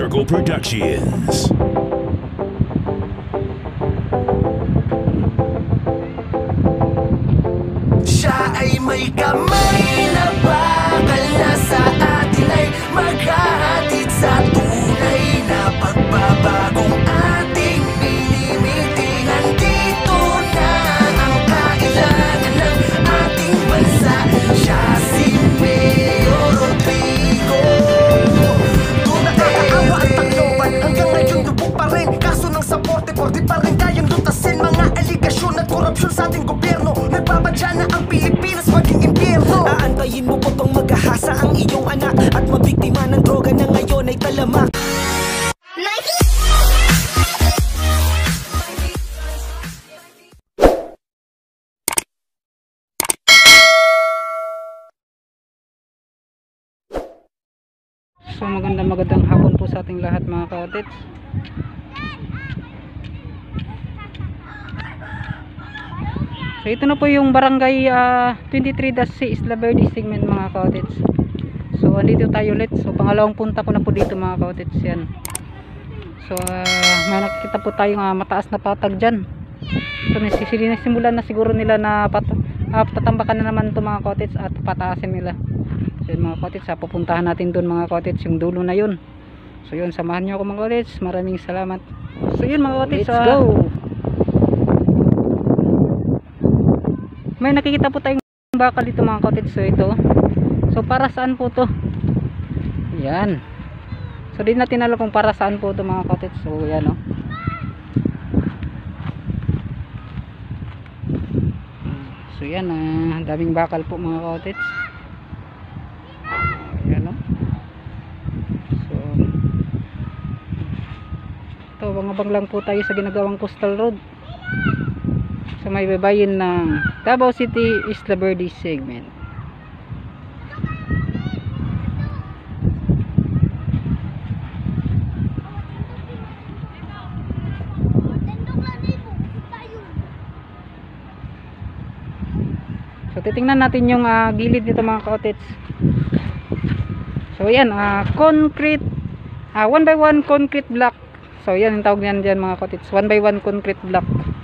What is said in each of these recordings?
Circle Productions. Siya ay may kamay na bakal na sa atin ay maghahatid sa tunay na pagbabagong ating minimiting. Nandito na ang kailangan ng ating bansa. Siya si Mayor Rodrigo. Nakakaawa ang Tacloban, hanggang ngayon lubog pa rin. Kaso ng saporte, di pa rin kayang lutasin mga aligasyon at korupsyon sa ating gobyerno. Nagbabadya na ang Pilipinas maging impyerno. Aantayin mo pa bang maghahasa ang iyong anak at mabiktima ng droga na ngayon ay talamak? So magandang hapon po sa ating lahat mga ka-audits. So ito na po yung barangay 23-C Isla Verde segment mga ka-audits. So andito tayo ulit. So pangalawang punta ko na po dito mga ka-audits yan. So may nakikita po tayong mataas na patag dyan. So simulan na siguro nila na tatambakan na naman ito mga ka-audits at pataasin nila. So yun mga ka-audits, pupuntahan natin doon mga ka-audits yung dulo na yun. So yun, samahan nyo ako mga ka-audits. Maraming salamat. So yun mga ka-audits, let's go! May nakikita po tayong bakal dito mga ka-audits. So ito, so para saan po to? Yan. So di natin alam kung para saan po to mga ka-audits. So yan o. So yan, daming bakal po mga ka-audits. Yan o. So ito, bangabang lang po tayo sa ginagawang coastal road. So may babayin ng Davao City Isla Verde segment. So titingnan natin yung gilid nito mga ka-audits. So yan, concrete 1x1 concrete block. So yan ang tawag niyan dyan mga ka-audits, 1x1 concrete block.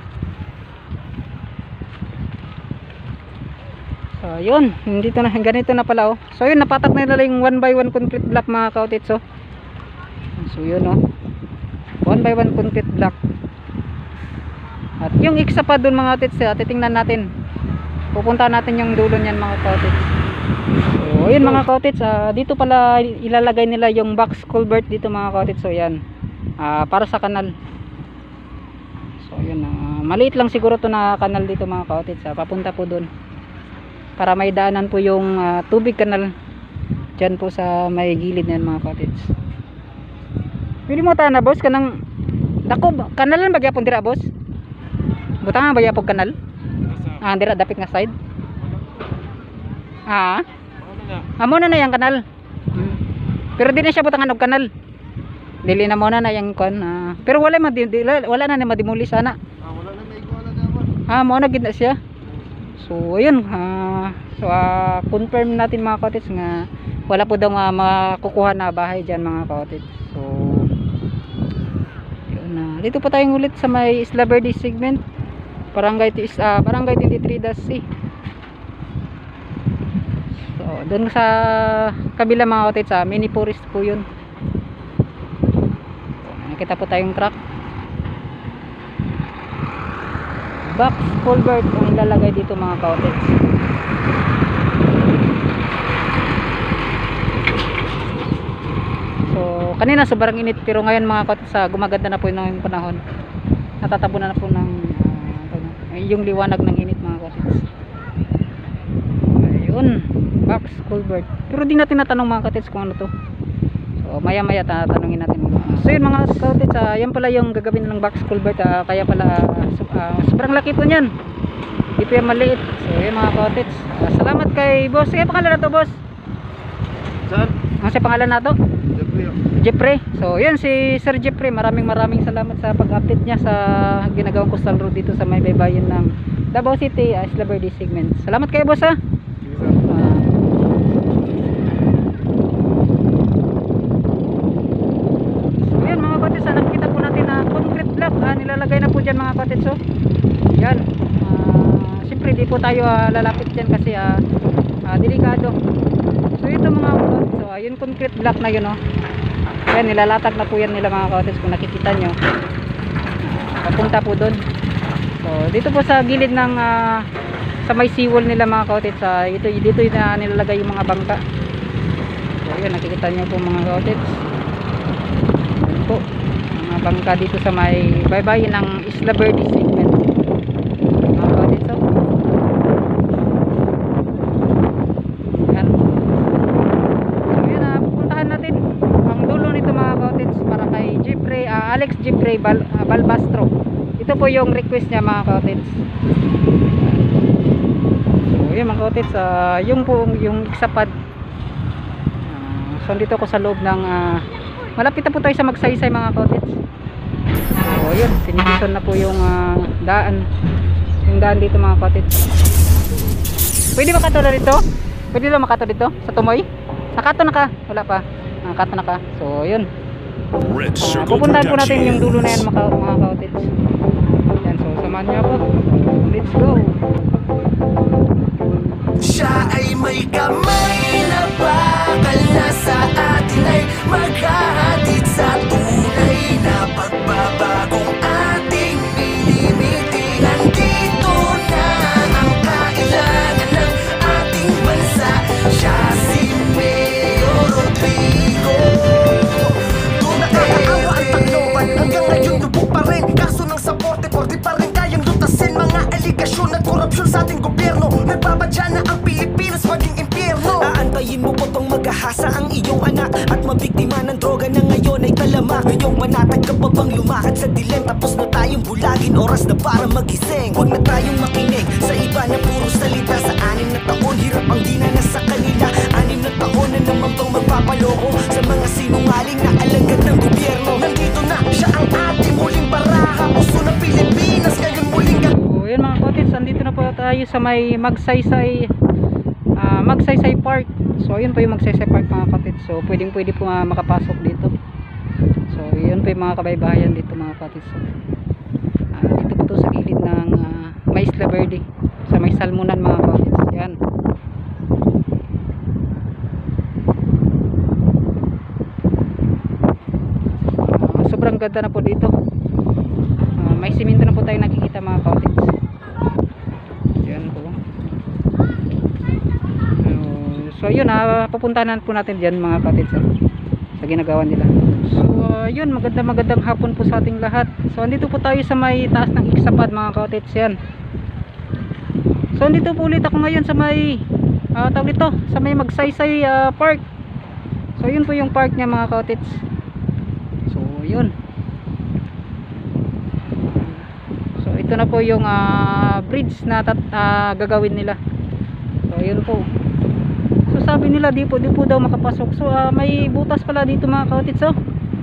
So yun, dito na, ganito na pala oh. So yun, napatak na nila yung 1x1 concrete block mga ka-audits oh. So yun oh, 1x1 concrete block. At yung isa pa dun mga ka-audits, titingnan natin. Pupunta natin yung dulo niyan mga ka-audits. So yun mga ka-audits, dito pala ilalagay nila yung box culvert dito mga ka-audits. So yan, para sa kanal. So yun, maliit lang siguro to na kanal dito mga ka-audits, papunta po dun para may daanan po yung tubig kanal dyan po sa may gilid na yan mga ka-audits. Pili mo ta na boss kanang dako kanal lang bagyapon dira boss, butang bagyapon kanal dira dapit nga side amo na yung kanal. Pero di na siya butangan og kanal, dili na muna na yung kon pero wala na madimuli sana. Wala na may iguala mo na gid na siya. So ayun, confirm natin mga ka-audits nga wala po daw makukuha na bahay dyan mga ka-audits. So yun, dito po tayong ulit sa may Isla Verde segment, barangay 23-C. So doon sa kabila mga ka-audits, mini forest po yun. So, nakita po tayong truck. Box culvert ang ilalagay dito mga ka-audits. So kanina sobrang init, pero ngayon mga ka-audits, gumaganda na po yung panahon. Natatabunan na po ng yung liwanag ng init mga ka-audits. Ayun, box culvert. Pero di natin natanong mga ka-audits kung ano to. So maya maya tatanungin natin. So yun mga ka-audits, yan pala yung gagawin ng box culvert, kaya pala sobrang laki po niyan, di pa yan maliit. So yun mga ka-audits, salamat kay boss. Sige, pangalan na to boss? Saan? Ano si pangalan na to? Jeffrey. So yun si Sir Jeffrey, maraming salamat sa pag-update niya sa ginagawang coastal road dito sa may baybayin ng Davao City Isla Verde segment. Salamat kay boss ha. ka-cottage, nakikita po natin na concrete block nilalagay na po dyan mga ka-cottage. So yan, siyempre di po tayo lalapit dyan kasi delikado. So ito mga ka-cottage, so yung concrete block na yun, yan, nilalatag na po yan nila mga ka-cottage. Kung nakikita nyo, papunta po doon. So dito po sa gilid ng sa may seawall nila mga ka-cottage, dito na nilalagay yung mga bangka. So yun, nakikita nyo po mga ka-cottage, yun po mga bangka dito sa may baybayin ng Isla Verde segment mga ka-cottage. So yan, so yun, pupuntahan natin ang dulo nito mga ka-cottage para kay Alex Jeffrey Balbastro. Ito po yung request niya mga ka-cottage. So yun mga ka-cottage, yung Ixapad. So dito ako sa loob ng malapit na po tayo sa Magsaysay mga ka-cottage. So yun, sinisiton na po yung daan dito mga ka-cottage. Pwede ba kato dito? Pwede lang makato dito sa Tumoy? Nakato na ka? Wala pa. Nakato na ka. So yun, Red Circle pupuntahan po natin yung dulo na yan Productions. mga ka-cottage. Yan, so samahan niyo ako. Let's go. Siya ay may kamay na bakal na sa atin ay maghahatid sa tunay na pagbabagong ating minimiting. Nandito na ang kailangan ng ating bansa. Siya si Mayor Rodrigo. Doon nakakaawa ang Tacloban, hanggang ngayon lubog pa rin. Kaso ng saporte por di pa rin kayang lutasin mga aligasyon at korupsyon sa ating gobyerno. Nagbabadya na ang Pilipinas maging impyerno. Aantayin mo pa bang maghahasa ang iyong anak at mabiktima ng droga na ngayon ay talamak? Ngayong panatag ka pa bang lumakad sa dilim? Tapos na tayong bulagin, oras na para magising. Huwag na tayong makinig sa iba na puro salita. Sa 6 na taon, hirap ang dinanas sa kanila. 6 na taon na naman bang magpapaloko sa mga sinungaling na alagad ng gobyerno. Nandito na siya ang ating muling baraha, puso ng Pilipinas ngayon muling So yun mga ka-cottage, andito na po tayo sa may Magsaysay Park. So yun po yung Magsaysay Park mga ka-cottage. So pwede po makapasok dito. So yun po yung mga kabaybayan dito mga ka-cottage. So, dito po to sa gilid ng may Isla Verde, sa may Salmonan mga ka-cottage. Yan. Sobrang ganda na po dito. May simento na po tayo nakikita mga ka-cottage. Yan po. So yun, pupuntahan po natin dyan mga ka-cottage sa ginagawa nila. So yun, magandang hapon po sa ating lahat. So andito po tayo sa may taas ng Ixapad mga ka-cottage. Yan. So andito po ulit ako ngayon sa may tawag dito, sa may Magsaysay Park. So yun po yung park niya mga ka-cottage. So yun. So ito na po yung bridge na gagawin nila. So yun po. So sabi nila di po daw makapasok. So may butas pala dito mga ka-cottage. So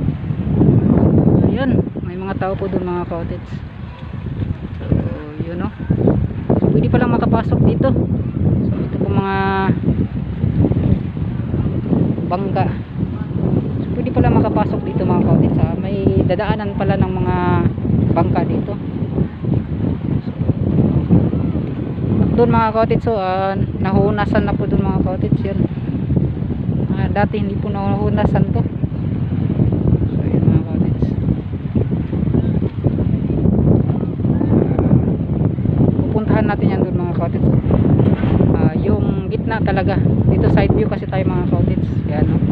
ayun, may mga tao po doon mga ka-cottage. So yun o. So pwede palang makapasok dito. So ito po mga bangka. So pwede palang makapasok dito mga ka-cottage. May dadaanan pala ng mga bangka dito. Doon mga ka-cottage, so nahunasan na po doon mga ka-cottage. Yan, dati hindi po nahunasan to. So yun mga ka-cottage, pupuntahan natin yan doon mga ka-cottage. Yung gitna talaga dito, side view kasi tayo mga ka-cottage. Yan, no?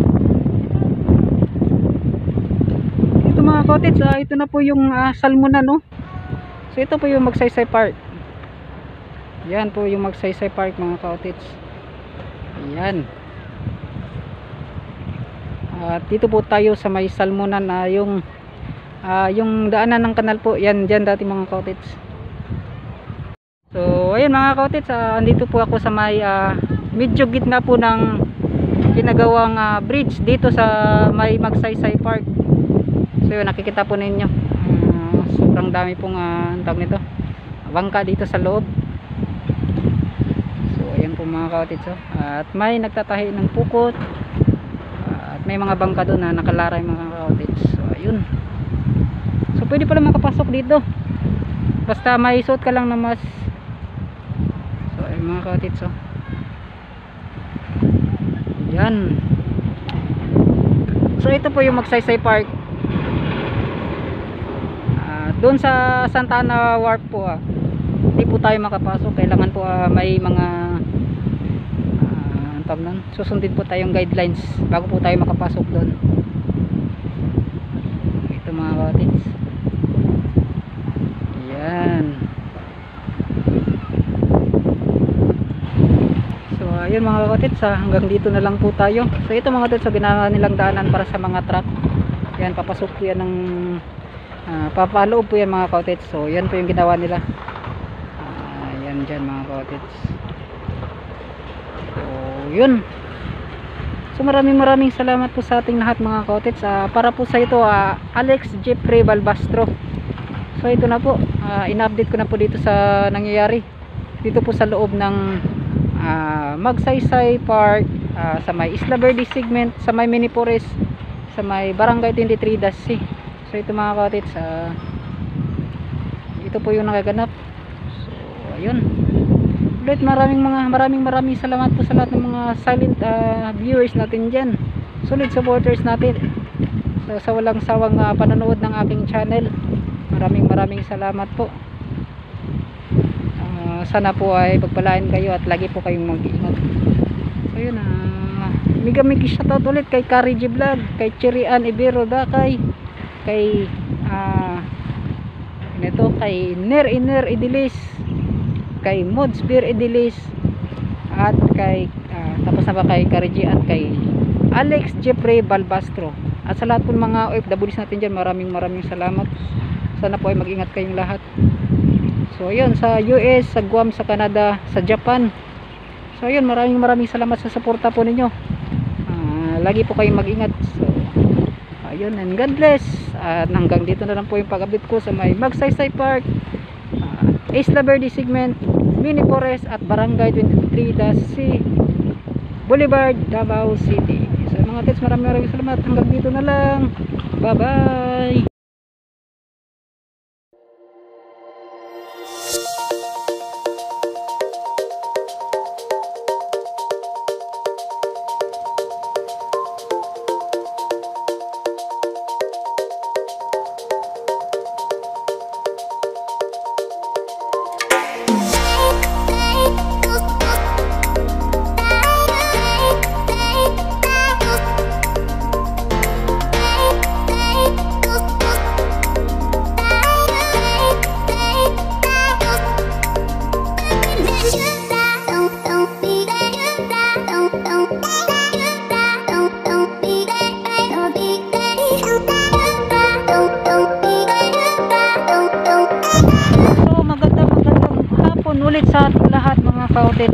Ito mga ka-cottage, ito na po yung Salmonan, no? So ito po yung Magsaysay Park. Yan po yung Magsaysay Park mga ka-cottage. Ayan. At dito po tayo sa may Salmonan, yung daanan ng kanal po. Yan dyan dati mga ka-cottage. So ayun mga ka-cottage, andito po ako sa may medyo gitna po ng ginagawang bridge dito sa may Magsaysay Park. So yun, nakikita po ninyo, sobrang dami pong tawag nito, bangka dito sa loob. Ayan po mga ka-cottage, at may nagtatahi ng pukot, at may mga bangka doon na nakalaray mga ka-cottage. So ayun. So pwede pala makapasok dito basta may suot ka lang na mask. So ayun mga kaotits, oh. Yan. So ito po yung Magsaysay Park. Doon sa Santa Ana Wharf po, hindi po tayo makapasok. Kailangan po may mga susundin po tayong guidelines bago po tayo makapasok doon. Ito mga kaotits. Yan. So ayun mga kaotits, hanggang dito na lang po tayo. So ito mga kaotits, ginawa nilang daanan para sa mga truck. Yan, papasok po yan ng papaloob po yan mga kaotits. So yan po yung ginawa nila. Yan dyan mga kaotits. So yun. So maraming salamat po sa ating lahat mga kaotits. Para po sa ito Alex Jeffrey Balbastro. So ito na po, in-update ko na po dito sa nangyayari dito po sa loob ng Magsaysay Park, sa may Isla Verde segment, sa may Mini Forest, sa may Barangay 23-C. So ito mga kaotits, ito po yung nagaganap. So ayun. Ulit maraming salamat po sa lahat ng mga silent viewers natin dyan, solid supporters natin, so, sa walang sawang panonood ng aking channel. Maraming salamat po. Sana po ay pagpalain kayo at lagi po kayong mag-iingat. So yun, mega shoutout ulit kay Kari G Vlog, kay Cherry Ann Ibero Dakay, kay kay Ner Idilis, kay Mods Beer Idilis, at kay tapos na ba kay Karijian, kay Alex Jeffrey Balbastro, at sa lahat po ng mga OFWs natin dyan, maraming salamat. Sana po ay mag-ingat kayong lahat. So ayun, sa US, sa Guam, sa Canada, sa Japan. So ayun, maraming salamat sa suporta po ninyo. Lagi po kayong mag-ingat. So ayun, and God bless. At hanggang dito na lang po yung pag-update ko sa may Magsaysay Park, Isla Verde segment, Mini Forest, at Barangay 23-C Boulevard, Davao City. So mga tits, maraming salamat. Hanggang dito na lang. Bye bye. Ulit sa lahat mga kaotits.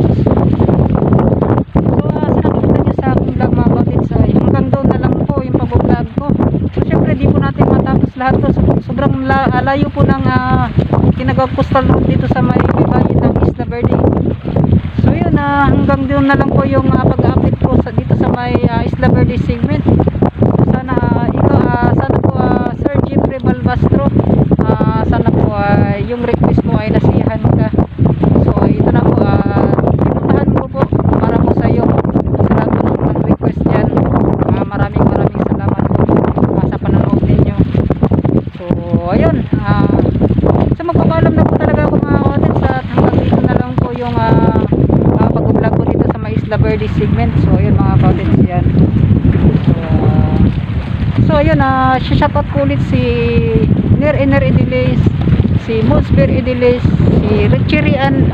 So sinakita nyo sa aking vlog mga kaotits, hanggang doon na lang po yung pag-vlog ko. So syempre di po natin matapos lahat to. Sobrang layo po ng tinagawag coastal road dito sa may bayan ng Isla Verde. So yun, hanggang doon na lang po yung pag-update ko dito sa may Isla Verde segment. Sana po Sir Jeffrey Balbastro, sana po yung request mo ay nasiyahan ka. So ito na po, pinuntahan ko po para po sa iyo, sa lahat po ng nag-request dyan. Maraming salamat po sa panonood ninyo. So ayun, so magpapaalam na po talaga ako mga kaotits, at hanggang dito na lang po yung pag-vlog ko dito sa may Isla Verde segment. So ayun mga kaotits, yan. So ayun, shoutout ko ulit si Ner Idilis, si Modsbeer Idilis, si Cherry Ann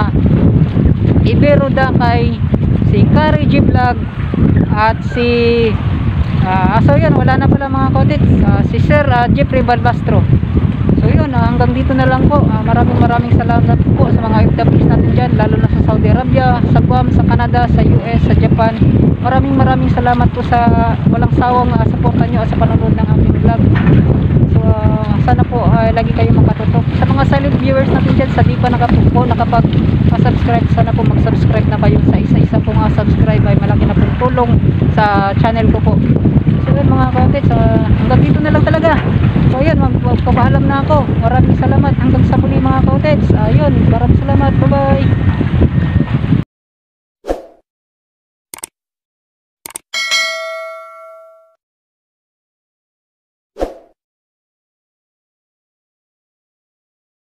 Ibero Dakay, si Kari G Vlog, at si so yun, wala na pala mga kaotits, si Sir Jeffrey Balbastro. So yun, hanggang dito na lang po. Maraming salamat po sa mga OFWs natin dyan, lalo na sa Saudi Arabia, sa Guam, sa Canada, sa US, sa Japan. Maraming salamat po sa walang sawang suporta nyo sa panonood ng aking vlog. So sana po lagi kayo makatutok. Sa mga silent viewers natin dyan, sa di pa nakapag-subscribe, sana po mag-subscribe na kayo. Sa isa-isa pong subscribe ay malaki na pong tulong sa channel ko po. So ayun mga kautits, hanggang dito na lang talaga. So ayun, magpapaalam na ako. Maraming salamat hanggang sa muli mga kautits. Ayun, maraming salamat, bye bye.